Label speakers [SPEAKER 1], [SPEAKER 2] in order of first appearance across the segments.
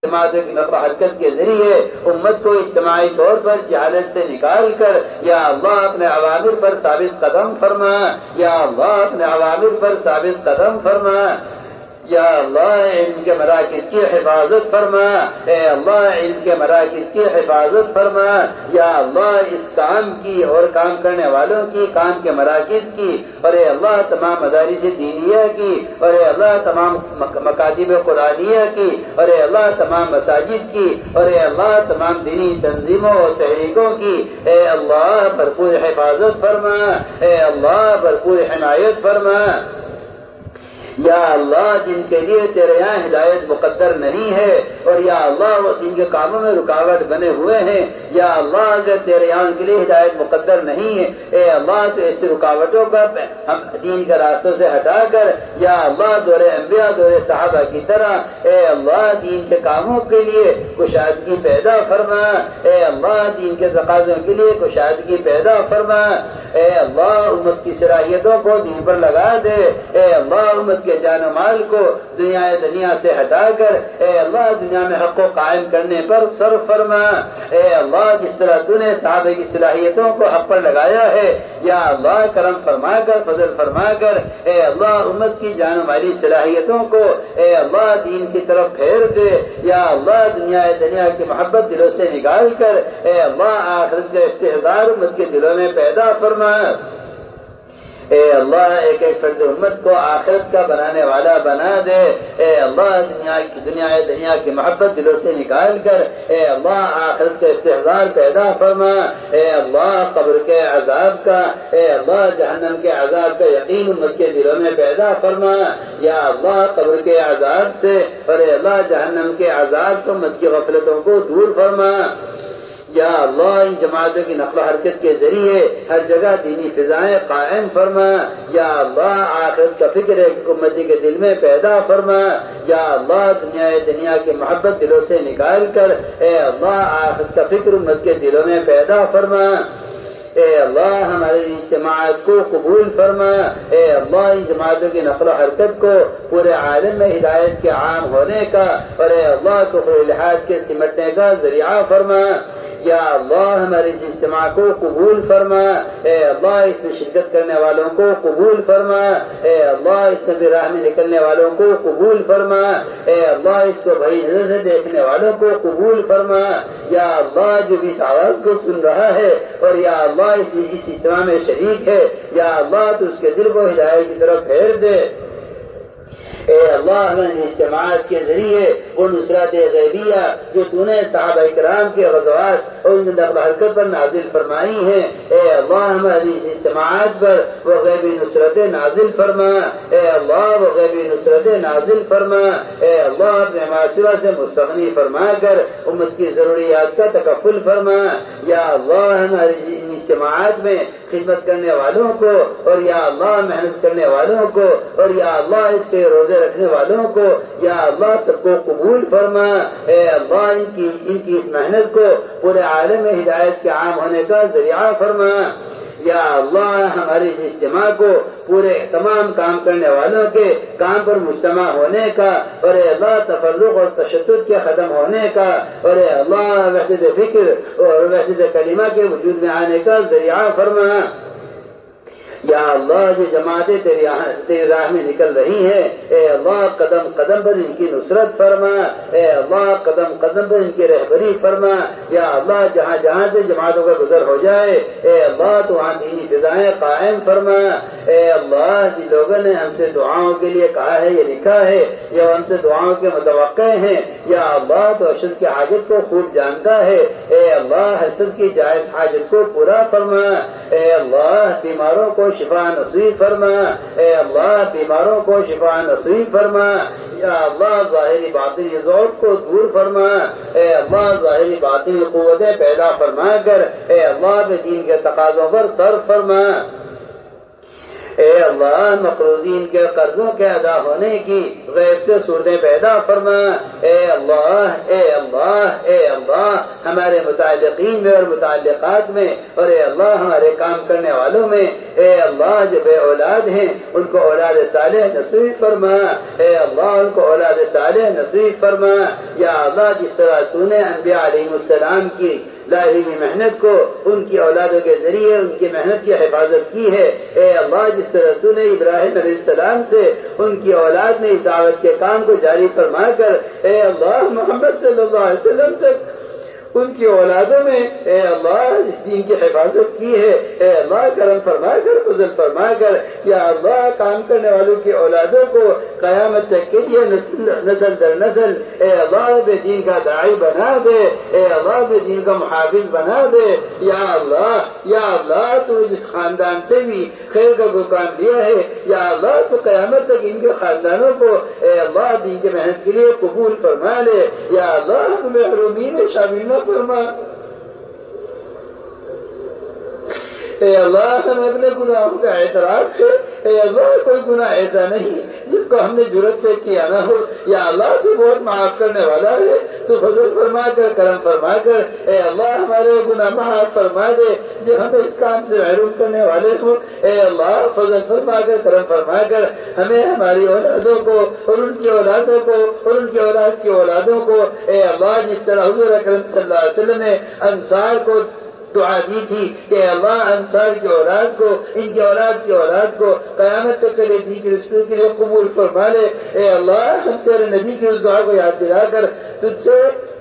[SPEAKER 1] جماعتوں کی نقل و حرکت کے ذریعے امت کو اجتماعی طور پر جہالت سے نکال کر یا اللہ اپنے عوامر پر ثابت قدم فرما، یا اللہ اپنے عوامر پر ثابت قدم فرما، یا اللہ علم کے مراکز کی حفاظت فرما، اے اللہ علم کے مراکز کی حفاظت فرما، یا اللہ اس کام کی اور کام کرنے والوں کی، کام کے مراکز کی، اور اے اللہ تمام مدارس دینیہ کی، اور اے اللہ تمام مکاتب قرآنیہ کی، اور اے اللہ تمام مساجد کی، اور اے اللہ تمام دینی تنظیموں اور تحریکوں کی اے اللہ بھرپور حفاظت فرما، اے اللہ بھرپور حمایت فرما، یا اللہ جن کے لیے تیرے یہاں ہدایت مقدر نہیں ہے، اور یا اللہ وہ جن کے کاموں میں رکاوٹ بنے ہوئے ہیں، یا اللہ اگر تیرے یہاں ان کے لیے ہدایت مقدر نہیں ہے، اے اللہ تو ایسی رکاوٹوں کا ہم دین کے راستوں سے ہٹا کر یا اللہ دور انبیاء دور صحابہ کی طرح اے اللہ دین کے کاموں کے لیے کشادگی پیدا فرما، اے اللہ دین کے تقاضوں کے لیے کشادگی پیدا فرما، اے اللہ امت کی صلاحیتوں کو دین پر لگا دے، اے اللہ امت کے جان و مال کو دنیا سے ہٹا کر اے اللہ دنیا میں حق کو قائم کرنے پر صرف فرما، اے اللہ جس طرح تو نے صحابہ کی صلاحیتوں کو حق پر لگایا ہے یا اللہ کرم فرما کر فضل فرما کر اے اللہ امت کی جان و مالی صلاحیتوں کو اے اللہ دین کی طرف پھیر دے، یا اللہ دنیا کی محبت دلوں سے نکال کر اے اللہ آخرت کا استحضار امت کے دلوں میں پیدا فرما، اے اللہ ایک ایک فرد امت کو آخرت کا بنانے والا بنا دے، اے اللہ دنیا کی محبت دلوں سے نکال کر اے اللہ آخرت کا استحضار پیدا فرما، اے اللہ قبر کے عذاب کا اے اللہ جہنم کے عذاب کا یقین امت کے دلوں میں پیدا فرما، یا اللہ قبر کے عذاب سے اور اے اللہ جہنم کے عذاب سے امت کی غفلتوں کو دور فرما، یا اللہ ان جماعتوں کی نقل و حرکت کے ذریعے ہر جگہ دینی فضائیں قائم فرما، یا اللہ آخرت کا فکر ایک امتی کے دل میں پیدا فرما، یا اللہ دنیا کی محبت دلوں سے نکال کر اے اللہ آخرت کا فکر امت کے دلوں میں پیدا فرما، اے اللہ ہماری اجتماعات کو قبول فرما، اے اللہ ان جماعتوں کی نقل و حرکت کو پورے عالم میں ہدایت کے عام ہونے کا اور اے اللہ کفر الحاد کے سمٹنے کا ذریعہ فرما، یا اللہ ہمارے اس اجتماع کو قبول فرما، اے اللہ اس میں شرکت کرنے والوں کو قبول فرما، اے اللہ اس میں راہ میں نکلنے والوں کو قبول فرما، اے اللہ اس کو بھائی نظر سے دیکھنے والوں کو قبول فرما، یا اللہ جو بھی اس آواز کو سن رہا ہے اور یا اللہ اس اجتماع میں شریک ہے یا اللہ تو اس کے دل کو ہدایت کی طرف پھیر دے، اے اللہ ہمیں اجتماعات کے ذریعے وہ نصرت غیبیہ جو تو نے صحابہ کرام کے غزوات اور ان نقل و حرکت پر نازل فرمائی ہیں، اے اللہ ہماری اجتماعات پر وہ غیبی نصرت نازل فرما، اے اللہ وہ غیبی نصرت نازل فرما، اے اللہ اپنے معاشرہ سے مستغنی فرما کر امت کی ضروریات کا تکفل فرما، یا اللہ ہماری اجتماعات میں خدمت کرنے والوں کو اور یا اللہ محنت کرنے والوں کو اور یا اللہ اس کے روزے رکھنے والوں کو یا اللہ سب کو قبول فرما، اے اللہ ان کی اس محنت کو پورے عالم میں ہدایت کے عام ہونے کا ذریعہ فرما، یا اللہ ہمارے اس اجتماع کو پورے تمام کام کرنے والوں کے کام پر مجتمع ہونے کا اور اے اللہ تفرق اور تشدد کے ختم ہونے کا اور اے اللہ وحدت فکر اور وحدت کلمہ کے وجود میں آنے کا ذریعہ فرما، یا اللہ جو جماعتیں تیری راہ میں نکل رہی ہیں اے اللہ قدم قدم پر ان کی نصرت فرما، اے اللہ قدم قدم پر ان کی رہبری فرما، یا اللہ جہاں جہاں سے جماعتوں کا گزر ہو جائے اے اللہ تو وہاں دینی فضائیں قائم فرما، اے اللہ جن لوگوں نے ہم سے دعاؤں کے لیے کہا ہے یہ لکھا ہے یا ہم سے دعاؤں کے متوقع ہیں یا اللہ تو ارشد کی حاجت کو خوب جانتا ہے، اے اللہ ارشد کی جائز حاجت کو پورا فرما، اے اللہ بیماروں کو شفا نصیب فرما، اے اللہ بیماروں کو شفا نصیب فرما، یا اللہ ظاہری باطنی ضعف کو دور فرما، اے اللہ ظاہری باطنی قوتیں پیدا فرما کر اے اللہ دین کے تقاضوں پر صرف فرما، اے اللہ مقروضین کے قرضوں کے ادا ہونے کی غیب سے صورتیں پیدا فرما. اے اللہ اے اللہ اے اللہ ہمارے متعلقین میں اور متعلقات میں اور اے اللہ ہمارے کام کرنے والوں میں اے اللہ جو بے اولاد ہیں ان کو اولاد صالح نصیب فرما. اے اللہ ان کو اولاد صالح نصیب فرما. یا اللہ جس طرح تو نے انبیاء علیہ السلام کی لاہمی محنت کو ان کی اولادوں کے ذریعے ان کی محنت کی حفاظت کی ہے، اے اللہ جس طرح تو نے ابراہیم علیہ السلام سے ان کی اولاد میں اس دعوت کے کام کو جاری فرما کر اے اللہ محمد صلی اللہ علیہ وسلم تک ان کی اولادوں میں اے اللہ اس دین کی حفاظت کی ہے. اے اللہ کرم فرما کر فضل فرما کر یا اللہ کام کرنے والوں کی اولادوں کو قیامت تک کے لیے نسل در نسل اے اللہ بے دین کا داعی بنا دے. اے اللہ بے دین کا محافظ بنا دے. یا اللہ تو جس خاندان سے بھی خیر کا کوئی کام لیا ہے یا اللہ تو قیامت تک ان کے خاندانوں کو اے اللہ دین کی محنت کے لیے قبول فرما لے. یا اللہ تمہیں محرومین میں شامل نہ فرما. اے اللہ ہم اپنے گناہوں کا اعتراف ہے. اے اللہ کوئی گناہ ایسا نہیں جس کو ہم نے جرت سے کیا نہ ہو. یا اللہ تو بہت معاف کرنے والا ہے. تو فضل فرما کر کرم فرما کر اے اللہ ہمارے گناہ معاف فرما دے جو ہمیں اس کام سے محروم کرنے والے ہوں. اے اللہ فضل فرما کر کرم فرما کر ہمیں ہماری اولادوں کو اور ان کی اولادوں کو اور ان کی اولاد کی اولادوں کو اے اللہ جس طرح حضور اکرم صلی اللہ علیہ وسلم نے انصار کو دعا دی تھی کہ اللہ انصار کی اولاد کو ان کی اولاد کو قیامت تک کے لیے دی کی رسول کے لیے قبول فرما لے. اے اللہ ہم تیرے نبی کی اس دعا کو یاد دلا کر تجھ سے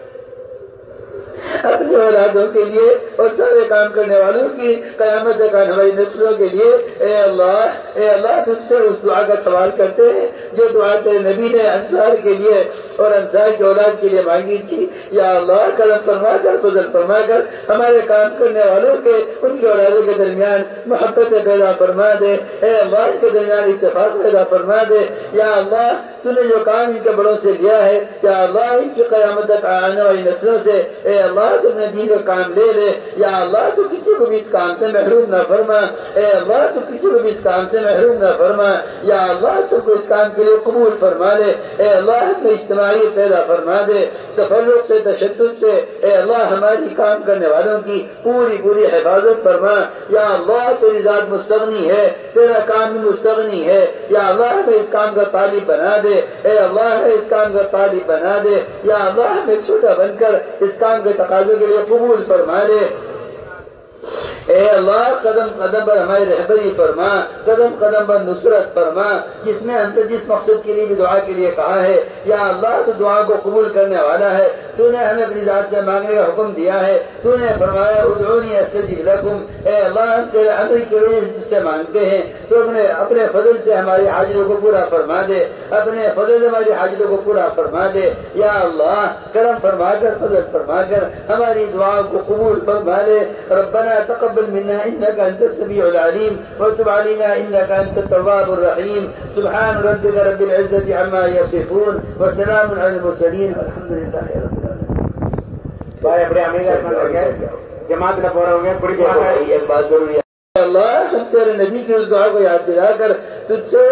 [SPEAKER 1] اپنی اولادوں کے لیے اور سارے کام کرنے والوں کی قیامت تک ہماری نسلوں کے لیے اے اللہ تجھ سے اس دعا کا سوال کرتے ہیں جو دعا تیرے نبی نے انصار کے لیے اور انصار کی اولاد کے لیے مانگی تھی. یا اللہ کرم فرما کر فضل فرما کر ہمارے کام کرنے والوں کے ان کی اولادوں کے درمیان محبت پیدا فرما دے. اے اللہ ان کے درمیان اتفاق پیدا فرما دے. یا اللہ تو نے جو کام ان کے بڑوں سے لیا ہے یا اللہ ان کی قیامت تک آنے والی نسلوں سے اے اللہ تم نے دین کا کام لے لے. یا اللہ تو کسی کو بھی اس کام سے محروم نہ فرما. اے اللہ تو کسی کو بھی اس کام سے محروم نہ فرما. یا اللہ سب کو اس کام کے لیے قبول فرما لے. اے اللہ ہمیں اجتماعی پیدا فرما دے. تفرق سے تشدد سے اے اللہ ہماری کام کرنے والوں کی پوری حفاظت فرما. یا اللہ تیری ذات مستغنی ہے، تیرا کام بھی مستغنی ہے. یا اللہ ہمیں اس کام کا طالب بنا دے. اے اللہ ہمیں اس کام کا طالب بنا دے. یا اللہ ہمیں چھوٹا بن کر اس کام کے تقاضوں کے لیے قبول فرما لے. اے اللہ قدم قدم پر ہماری رہبری فرما، قدم قدم پر نصرت فرما. جس نے ہم سے جس مقصد کے لیے بھی دعا کے لیے کہا ہے یا اللہ تو دعا کو قبول کرنے والا ہے. تو نے ہمیں اپنی ذات سے مانگنے کا حکم دیا ہے. تو نے فرمایا ادعونی استجب لکم. اے اللہ ہم تیرے امر کی وجہ سے مانگتے ہیں تو اپنے فضل سے ہماری حاجتوں کو پورا فرما دے. اپنے فضل سے ہماری حاجتوں کو پورا فرما دے. یا اللہ کرم فرما کر فضل فرما کر ہماری دعا کو قبول فرما لے. ربنا تقبل منا انك انت السميع العليم وتب علينا انك انت التواب الرحيم. سبحان ربك رب العزة عما يصفون وسلام على المرسلين والحمد لله رب العالمين.
[SPEAKER 2] بھائی اپنے امیر جماعت کا پورا ہو گیا. پوری
[SPEAKER 1] ایک بات ضروری ہے. اللہ ہم تیرے نبی کی اس دعا کو یاد دلا کر تجھ سے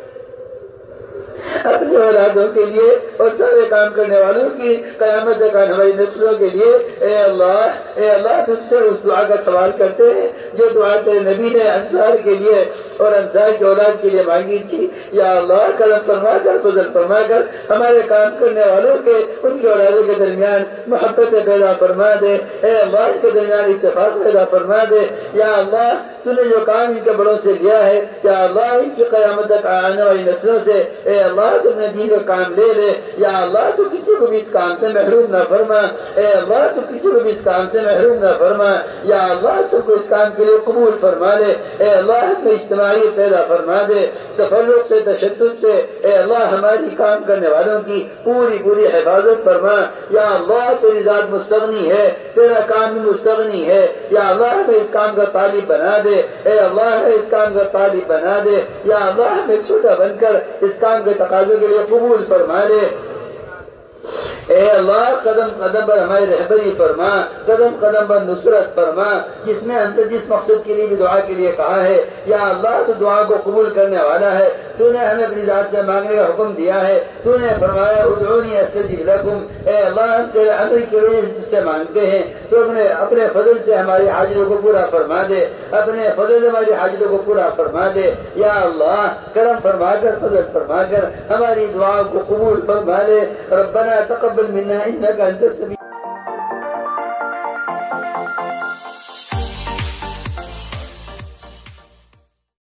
[SPEAKER 1] اپنی اولادوں کے لیے اور سارے کام کرنے والوں کی قیامت تک ہماری نسلوں کے لیے اے اللہ تجھ سے اس دعا کا سوال کرتے ہیں جو دعا تیرے نبی نے انصار کے لیے اور انصار کی اولاد کے لیے مانگی تھی. یا اللہ کرم فرما کر فضل فرما کر ہمارے کام کرنے والوں کے ان کی اولادوں کے درمیان محبت پیدا فرما دے. اے اللہ ان کے درمیان اتفاق پیدا فرما دے. یا اللہ تو نے جو کام ان کے بڑوں سے لیا ہے یا اللہ ان کی قیامت تک آنے والی نسلوں سے اے اللہ تم نے دین کا کام لے لے. یا اللہ تو کسی کو بھی اس کام سے محروم نہ فرما. اے اللہ تو کسی کو بھی اس کام سے محروم نہ فرما. یا اللہ سب کو اس کام کے لیے قبول فرما لے. اے اللہ ہمیں اجتماعی پیدا فرما دے. تفرق سے تشدد سے اے اللہ ہماری کام کرنے والوں کی پوری حفاظت فرما. یا اللہ تیری ذات مستغنی ہے، تیرا کام بھی مستغنی ہے. یا اللہ ہمیں اس کام کا طالب بنا دے. اے اللہ ہمیں اس کام کا طالب بنا دے. یا اللہ ہمیں چھوٹا بن کر اس کام کے تقاضوں کے لیے قبول فرما لے. اے اللہ قدم قدم پر ہماری رہبری فرما، قدم قدم پر نصرت فرما، جس نے ہم سے جس مقصد کے لیے بھی دعا کے لیے کہا ہے یا اللہ تو دعا کو قبول کرنے والا ہے، تو نے ہمیں اپنی ذات سے مانگنے کا حکم دیا ہے، تو نے فرمایا ادعونی استجب لکم، اے اللہ ہم تیرے امر کی وجہ سے مانگتے ہیں تو اپنے فضل سے ہماری حاجتوں کو پورا فرما دے، اپنے فضل سے ہماری حاجتوں کو پورا فرما دے یا اللہ، کرم فرما کر فضل فرما کر ہماری دعا کو قبول فرما لے۔ ربنا تقبل منا انك انت السميع